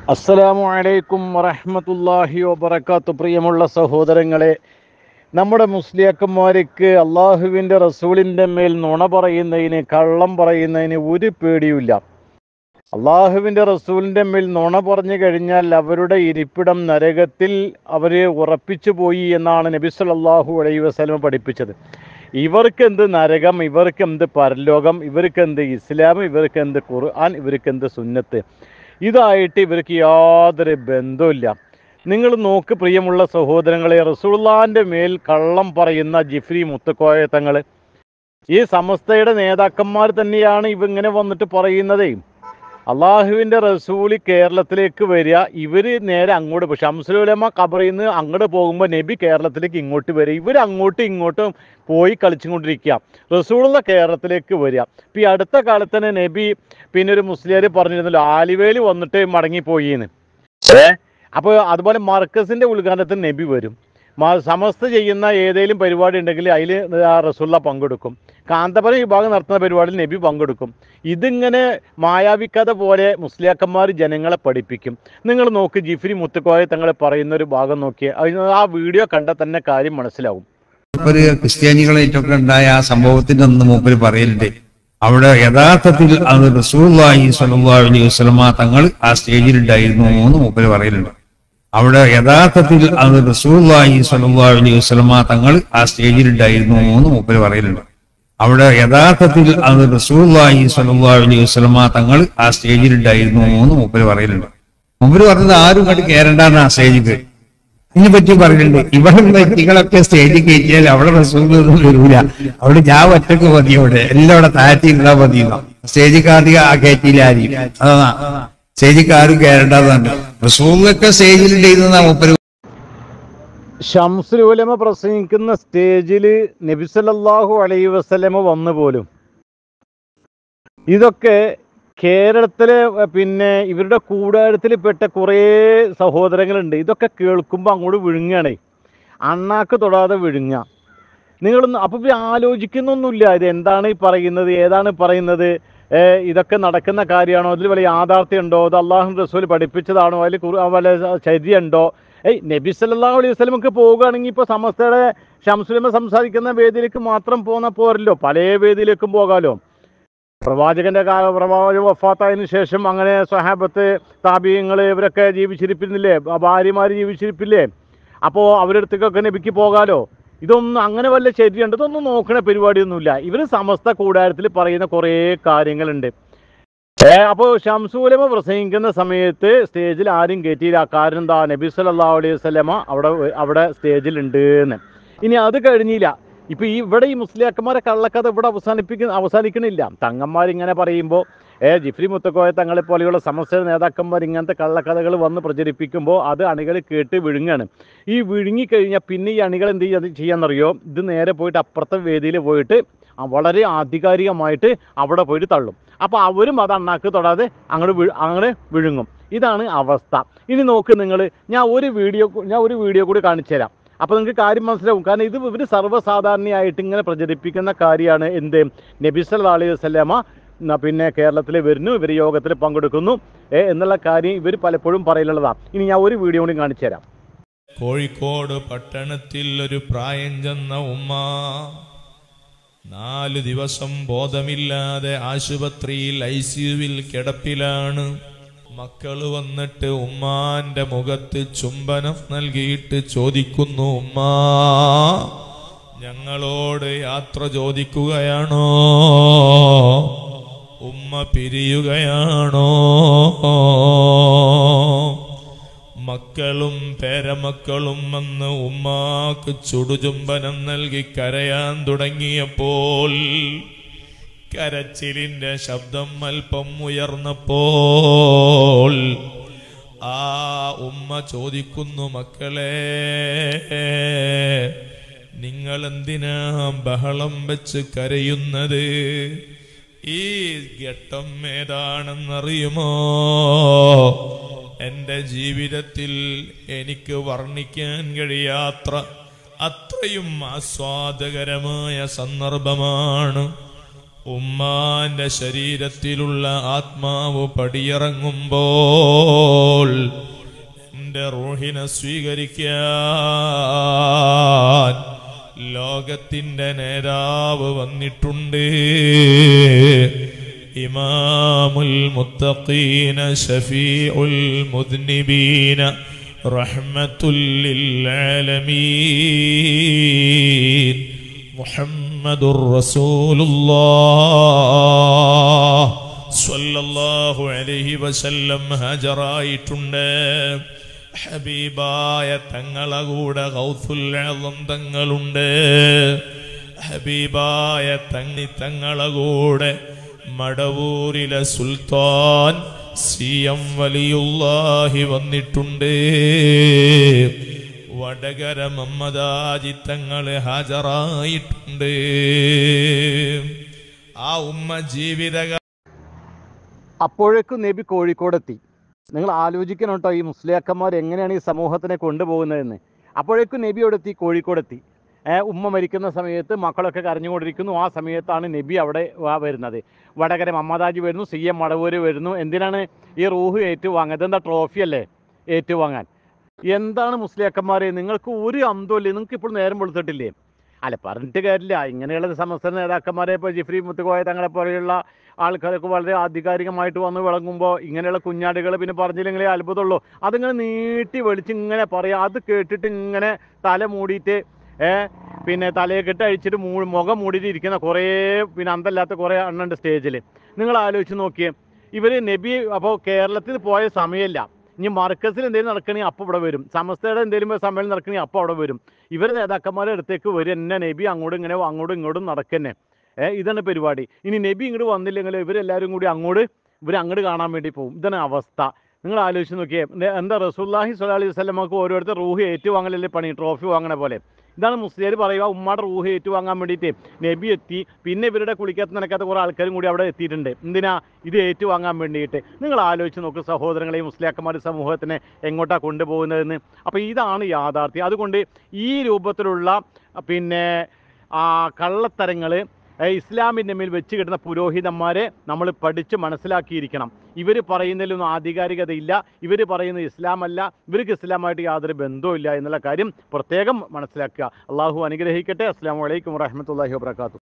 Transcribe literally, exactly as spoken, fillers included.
അസ്സലാമു അലൈക്കും വറഹ്മത്തുള്ളാഹി വബറകാത്തു. പ്രിയമുള്ള സഹോദരങ്ങളെ, നമ്മുടെ മുസ്ലിയാക്കന്മാർക്ക് അള്ളാഹുവിൻ്റെ റസൂലിൻ്റെ മേൽ നുണ പറയുന്നതിന്, കള്ളം പറയുന്നതിന് ഒരു പേടിയുമില്ല. അള്ളാഹുവിൻ്റെ റസൂലിൻ്റെ മേൽ നുണ പറഞ്ഞു കഴിഞ്ഞാൽ അവരുടെ ഇരിപ്പിടം നരകത്തിൽ അവർ ഉറപ്പിച്ചു പോയി എന്നാണ് നബി സല്ലല്ലാഹു അലൈഹി വസല്ലം പഠിപ്പിച്ചത്. ഇവർക്കെന്ത് നരകം, ഇവർക്കെന്ത് പരലോകം, ഇവർക്കെന്ത് ഇസ്ലാം, ഇവർക്കെന്ത് ഖുർആൻ, ഇവർക്കെന്ത് സുന്നത്ത്, ഇതായിട്ട് ഇവർക്ക് യാതൊരു ബന്ധവുമില്ല. നിങ്ങൾ നോക്ക് പ്രിയമുള്ള സഹോദരങ്ങളെ, റസൂലുള്ളാഹിൻ്റെ മേൽ കള്ളം പറയുന്ന ജിഫ്രി മുത്തുക്കോയ തങ്ങൾ, ഈ സമസ്തയുടെ നേതാക്കന്മാർ തന്നെയാണ് ഇവങ്ങനെ വന്നിട്ട് പറയുന്നതേ. അള്ളാഹുവിൻ്റെ റസൂല് കേരളത്തിലേക്ക് വരിക, ഇവർ നേരെ അങ്ങോട്ട്, ശംസുൽ ഉലമ ഖബറിൽ നിന്ന് അങ്ങോട്ട് പോകുമ്പോൾ നബി കേരളത്തിലേക്ക് ഇങ്ങോട്ട് വരിക, ഇവർ അങ്ങോട്ടും ഇങ്ങോട്ടും പോയി കളിച്ചുകൊണ്ടിരിക്കുക. റസൂലുള്ള കേരളത്തിലേക്ക് വരിക. ഇപ്പം ഈ അടുത്ത കാലത്ത് തന്നെ നബി പിന്നെ ഒരു മുസ്ലിയാർ പറഞ്ഞിരുന്നല്ലോ, ആലുവയിൽ വന്നിട്ട് മടങ്ങിപ്പോയിന്ന്. ഏ അപ്പോൾ അതുപോലെ മർക്കസിൻ്റെ ഉദ്ഘാടനത്തിന് നബി വരും. സമസ്ത ചെയ്യുന്ന ഏതെങ്കിലും പരിപാടി ഉണ്ടെങ്കിൽ അതിൽ റസൂലുള്ള പങ്കെടുക്കും. കാന്തപുരം വിഭാഗം നടത്തുന്ന പരിപാടിയിൽ നബി പങ്കെടുക്കും. ഇതിങ്ങനെ മായാവിക്കഥ പോലെ മുസ്ലിയാക്കന്മാർ ജനങ്ങളെ പഠിപ്പിക്കും. നിങ്ങൾ നോക്ക്, ജിഫ്രി മുത്തുക്കോയ തങ്ങൾ പറയുന്ന ഒരു ഭാഗം നോക്കിയേ, ആ വീഡിയോ കണ്ടാൽ തന്നെ കാര്യം മനസ്സിലാവും. ഒരു ക്രിസ്ത്യാനികളായിട്ടൊക്കെ ഉണ്ടായ ആ സംഭവത്തിന്റെ ഒന്ന് മൂപ്പര് പറയലുണ്ട്. അവിടെ യഥാർത്ഥത്തിൽ അത് റസൂലുള്ളാഹി സ്വല്ലല്ലാഹു അലൈഹി വസല്ലമ തങ്ങൾ ആ സ്റ്റേജിലുണ്ടായിരുന്നു എന്ന് മൂപ്പര് പറയലുണ്ട്. അവിടെ യഥാർത്ഥത്തിൽ അത് റസൂലുള്ളാഹി സ്വല്ലല്ലാഹു അലൈഹി വസല്ലമ തങ്ങൾ ആ സ്റ്റേജിലുണ്ടായിരുന്നു എന്ന് മൂപ്പര് പറയലുണ്ട്. അവിടെ യഥാർത്ഥത്തിൽ അത് റസൂലുള്ളാഹി സ്വല്ലല്ലാഹു അലൈഹി വസല്ലമ തങ്ങൾ ആ സ്റ്റേജിലുണ്ടായിരുന്നു എന്ന് മൂപ്പര് പറയലുണ്ട്. മൂപ്പര് പറഞ്ഞത് ആരും കണ്ട് കയറണ്ടാന്ന് ആ സ്റ്റേജിക്ക്. ഇതിനെ പറ്റി പറയുന്നുണ്ട്, ഇവിടെ വ്യക്തികളൊക്കെ സ്റ്റേജിൽ കയറ്റിയാൽ അവിടെ റസൂലൊന്നും വരൂല, അവിടെ ഞാൻ ഒറ്റക്ക് മതി, അവിടെ എല്ലാം അവിടെ താഴ്ത്തി ഇരുന്നാ മതി. സ്റ്റേജിക്കാർക്ക് ആ കയറ്റിയില്ല ആരും, അതാ സ്റ്റേജിക്കാരും കയറേണ്ടതാണ്. റസൂലൊക്കെ സ്റ്റേജിലുണ്ടായിരുന്ന മൂപ്പര്. ശംസുൽ ഉലമ പ്രസംഗിക്കുന്ന സ്റ്റേജിൽ നബി സല്ലല്ലാഹു അലൈഹി വസല്ലമ വന്നു പോലും. ഇതൊക്കെ കേരളത്തിലെ പിന്നെ ഇവരുടെ കൂടാരത്തിൽപ്പെട്ട കുറേ സഹോദരങ്ങളുണ്ട്. ഇതൊക്കെ കേൾക്കുമ്പോൾ അങ്ങോട്ട് വിഴുങ്ങുകയാണേ, അണ്ണാക്ക് തൊടാതെ വിഴുങ്ങുക. നിങ്ങളൊന്ന് അപ്പോൾ ഇവർ ആലോചിക്കുന്നൊന്നുമില്ല, ഇത് എന്താണ് ഈ പറയുന്നത്, ഏതാണ് പറയുന്നത്, ഇതൊക്കെ നടക്കുന്ന കാര്യമാണോ, അതിൽ വല്ല യാഥാർത്ഥ്യം ഉണ്ടോ, അത് അള്ളാഹു റസൂൽ പഠിപ്പിച്ചതാണോ, അതിൽ വല്ല ചര്യയുണ്ടോ. ഏയ് നബി സല്ലല്ലാഹു അലൈഹി വസല്ലമക്ക് പോവുകയാണെങ്കിൽ ഇപ്പോൾ സമസ്തയുടെ ശംസുൽ ഉലമ സംസാരിക്കുന്ന വേദിയിലേക്ക് മാത്രം പോന്ന പോരല്ലോ, പല വേദിയിലേക്കും പോകാമല്ലോ. പ്രവാചകന്റെ കാല പ്രവാചക വഫാത്തായതിനു ശേഷം അങ്ങനെ സ്വഹാബത്ത്, താബിഈങ്ങൾ ഇവരൊക്കെ ജീവിച്ചിരിപ്പില്ലേ, ഭാര്യമാർ ജീവിച്ചിരിപ്പില്ലേ, അപ്പോൾ അവരുടെ അടുത്തേക്കൊക്കെ നബിക്ക് പോകാമല്ലോ. ഇതൊന്നും അങ്ങനെ വല്ല ശരിയുണ്ട്, ഇതൊന്നും നോക്കണ പരിപാടിയൊന്നുമില്ല. ഇവർ സമസ്ത കൂടാരത്തിൽ പറയുന്ന കുറേ കാര്യങ്ങളുണ്ട്. അപ്പോൾ ശംസുൽ ഉലമ പ്രസംഗിക്കുന്ന സമയത്ത് സ്റ്റേജിൽ ആരും കയറ്റിയില്ല. കാരണം എന്താ, നബി സല്ലല്ലാഹു അലൈഹി വസല്ലമ അവിടെ അവിടെ സ്റ്റേജിലുണ്ട് എന്ന്. ഇനി അത് കഴിഞ്ഞില്ല, ഇപ്പം ഈ ഇവിടെ ഈ മുസ്ലിയാക്കന്മാരെ കള്ളക്കഥ ഇവിടെ അവസാനിപ്പിക്കുന്ന അവസാനിക്കണില്ല. തങ്ങന്മാരിങ്ങനെ പറയുമ്പോൾ, ഏ ജിഫ്രി മുത്തുക്കോയ തങ്ങളെ പോലെയുള്ള സമസ്ത നേതാക്കന്മാർ ഇങ്ങനത്തെ കള്ളക്കഥകൾ വന്ന് പ്രചരിപ്പിക്കുമ്പോൾ അത് അണികൾ കേട്ട് വിഴുങ്ങാണ്. ഈ വിഴുങ്ങിക്കഴിഞ്ഞാൽ പിന്നെ ഈ അണികൾ എന്ത് ചെയ്യാൻ ചെയ്യാന്നറിയോ, ഇത് നേരെ പോയിട്ട് അപ്പുറത്തെ വേദിയിൽ പോയിട്ട് വളരെ ആധികാരികമായിട്ട് അവിടെ പോയിട്ട് തള്ളും. അപ്പോൾ അവരും അത് അണ്ണാക്ക് തൊടാതെ അങ്ങോട്ട് വി അങ്ങനെ വിഴുങ്ങും. ഇതാണ് അവസ്ഥ. ഇനി നോക്ക് നിങ്ങൾ, ഞാൻ ഒരു വീഡിയോ ഞാൻ ഒരു വീഡിയോ കൂടി കാണിച്ചു തരാം. അപ്പോൾ നിങ്ങൾക്ക് കാര്യം മനസ്സിലാവും. കാരണം ഇത് ഇവർ സർവ്വസാധാരണയായിട്ട് ഇങ്ങനെ പ്രചരിപ്പിക്കുന്ന കാര്യമാണ്. എന്ത്, നബി സല്ലല്ലാഹു അലൈഹി വസല്ലമ പിന്നെ കേരളത്തിൽ വരുന്നു, ഇവർ യോഗത്തിൽ പങ്കെടുക്കുന്നു എന്നുള്ള കാര്യം ഇവർ പലപ്പോഴും പറയലുള്ളതാണ്. ഇനി ഞാൻ ഒരു വീഡിയോ കൂടി കാണിച്ചു തരാം. കോഴിക്കോട് പട്ടണത്തിൽ ഒരു പ്രായം ചെന്ന ഉമ്മ നാല് ദിവസം ബോധമില്ലാതെ ആശുപത്രിയിൽ ഐ സിയുവിൽ കിടപ്പിലാണ്. മക്കള് വന്നിട്ട് ഉമ്മാന്റെ മുഖത്ത് ചുംബനം നൽകിയിട്ട് ചോദിക്കുന്നു, ഉമ്മാ ഞങ്ങളോട് യാത്ര ചോദിക്കുകയാണോ, ഉമ്മ പിരിയുകയാണോ? മക്കളും പേരമക്കളും വന്ന് ഉമ്മാക്ക് ചുടുചുംബനം നൽകി കരയാൻ തുടങ്ങിയപ്പോൾ, കരച്ചിലിന്റെ ശബ്ദം അല്പം ഉയർന്നപ്പോൾ ആ ഉമ്മ ചോദിക്കുന്നു, മക്കളെ നിങ്ങൾ എന്തിനാ ബഹളം വെച്ച് കരയുന്നത്? ഈ ഘട്ടം ഏതാണെന്നറിയുമോ? എൻ്റെ ജീവിതത്തിൽ എനിക്ക് വർണ്ണിക്കാൻ കഴിയാത്ത അത്രയും ആസ്വാദകരമായ സന്ദർഭമാണ്. ഉമ്മാന്റെ ശരീരത്തിലുള്ള ആത്മാവ് പടിയിറങ്ങുമ്പോൾ എന്റെ റൂഹിനെ സ്വീകരിക്കാൻ ലോകത്തിന്റെ നേതാവ് വന്നിട്ടുണ്ട്. ഇമാമുൽ മുത്തഖീന ശഫീഉൽ മുദ്നിബീന റഹ്മത്തുൽ ലിൽ ആലമീൻ മുഹമ്മദുർ റസൂലുള്ളാഹ് സ്വല്ലല്ലാഹു അലൈഹി വസല്ലം ഹാജറായിട്ടുണ്ട്. ഹബീബായ തങ്ങളെ കൂടെ ഗൗസുൽ ആസം തങ്ങളുണ്ട്. ഹബീബായ തങ്ങി തങ്ങളെ കൂടെ മടവൂരിലെ സുൽത്താൻ സി എം വലിയുള്ളാഹി വന്നിട്ടുണ്ട്. വടകര മമ്മദാജി തങ്ങളെ ഹാജറായിട്ടുണ്ട്. ആ ഉമ്മ ജീവിത അപ്പോഴേക്കും നബി കോഴിക്കോടെത്തി. നിങ്ങൾ ആലോചിക്കണം കേട്ടോ, ഈ മുസ്ലിയാക്കന്മാർ എങ്ങനെയാണ് ഈ സമൂഹത്തിനെ കൊണ്ടുപോകുന്നതെന്ന്. അപ്പോഴേക്കും നബി അവിടെ എത്തി, കോഴിക്കോടെത്തി. ഉമ്മ മരിക്കുന്ന സമയത്ത് മക്കളൊക്കെ കരഞ്ഞുകൊണ്ടിരിക്കുന്നു. ആ സമയത്താണ് നബി അവിടെ വരുന്നത്. വടകര മമ്മദാജി വരുന്നു, സി എം മടവൂര് വരുന്നു. എന്തിനാണ് ഈ റൂഹ് ഏറ്റുവാങ്ങാൻ? ഇതെന്താ ട്രോഫി അല്ലേ ഏറ്റുവാങ്ങാൻ? എന്താണ് മുസ്ലിയാക്കന്മാരെ, നിങ്ങൾക്ക് ഒരു അന്തമില്ലേ? നിങ്ങൾക്ക് ഇപ്പോൾ നേരം വെളുത്തിട്ടില്ലേ? അല്ല, പറഞ്ഞിട്ട് കാര്യമില്ല. ഇങ്ങനെയുള്ള സമസ്ത നേതാക്കന്മാരെ ഇപ്പോൾ ജിഫ്രി മുത്തുകോയ തങ്ങളെ പോലെയുള്ള ആൾക്കാരൊക്കെ വളരെ ആധികാരികമായിട്ട് വന്ന് വിളങ്ങുമ്പോൾ ഇങ്ങനെയുള്ള കുഞ്ഞാടുകൾ പിന്നെ പറഞ്ഞില്ലെങ്കിലേ അത്ഭുതമുള്ളൂ. അതിങ്ങനെ നീട്ടി വലിച്ച് ഇങ്ങനെ പറയാം. അത് കേട്ടിട്ട് ഇങ്ങനെ തല മൂടിയിട്ട് ഏഹ് പിന്നെ തലയെക്കെട്ട് അഴിച്ചിട്ട് മൂ മുഖം മൂടിയിട്ട് ഇരിക്കുന്ന കുറേ പിന്നെ അന്തല്ലാത്ത കുറേ എണ്ണുണ്ട് സ്റ്റേജിൽ. നിങ്ങൾ ആലോചിച്ച് നോക്കിയേ. ഇവർ നബി അപ്പോൾ കേരളത്തിൽ പോയ സമയമില്ല. ഇനി മർക്കസിൽ എന്തെങ്കിലും നടക്കണമെങ്കിൽ അപ്പോൾ ഇവിടെ വരും. സമസ്തയുടെ എന്തെങ്കിലും സമ്മേളനം നടക്കണമെങ്കിൽ അപ്പോൾ അവിടെ വരും. ഇവർ നേതാക്കന്മാരുടെ അടുത്തേക്ക് വരും. എന്നെ നബി അങ്ങോട്ടും ഇങ്ങനെ അങ്ങോട്ടും ഇങ്ങോട്ടും നടക്കന്നെ. ഏഹ് ഇതാണ് പരിപാടി. ഇനി നബി ഇങ്ങോട്ട് വന്നില്ലെങ്കിൽ ഇവരെല്ലാവരും കൂടി അങ്ങോട്ട് ഇവർ അങ്ങോട്ട് കാണാൻ വേണ്ടി പോകും. ഇതാണ് അവസ്ഥ. നിങ്ങൾ ആലോചിച്ച് നോക്കിയേ. എന്താ റസൂലുള്ളാഹി സ്വല്ലല്ലാഹു അലൈഹി വസല്ലമക്ക് ഓരോരുത്തർ റൂഹ് ഏറ്റുവാങ്ങലല്ലേ പണി, ട്രോഫി വാങ്ങണ പോലെ. ഇതാണ് മുസ്ലിയാർ പറയുക. ഉമ്മാടെ റൂഹ് ഏറ്റുവാങ്ങാൻ വേണ്ടിയിട്ട് നബി എത്തി. പിന്നെ ഇവരുടെ കുളിക്കത്ത് നനക്കാത്ത കുറേ ആൾക്കാരും കൂടി അവിടെ എത്തിയിട്ടുണ്ട്. എന്തിനാ? ഇത് ഏറ്റുവാങ്ങാൻ വേണ്ടിയിട്ട്. നിങ്ങൾ ആലോചിച്ച് നോക്ക് സഹോദരങ്ങളെ, മുസ്ലിയാക്കന്മാർ സമൂഹത്തിനെ എങ്ങോട്ടാണ് കൊണ്ടുപോകുന്നതെന്ന്. അപ്പോൾ ഇതാണ് യാഥാർത്ഥ്യം. അതുകൊണ്ട് ഈ രൂപത്തിലുള്ള പിന്നെ കള്ളത്തരങ്ങൾ ഇസ്ലാമിൻ്റെ മേൽ വെച്ച് കിട്ടുന്ന പുരോഹിതന്മാരെ നമ്മൾ പഠിച്ച് മനസ്സിലാക്കിയിരിക്കണം. ഇവർ പറയുന്നതിലൊന്നും ആധികാരികതയില്ല. ഇവർ പറയുന്നത് ഇസ്ലാമല്ല. ഇവർക്ക് ഇസ്ലാമായിട്ട് യാതൊരു ബന്ധവുമില്ല എന്നുള്ള കാര്യം പ്രത്യേകം മനസ്സിലാക്കുക. അള്ളാഹു അനുഗ്രഹിക്കട്ടെ. അസ്സലാമു അലൈക്കും വറഹ്മത്തുള്ളാഹി വബറകാതുഹു.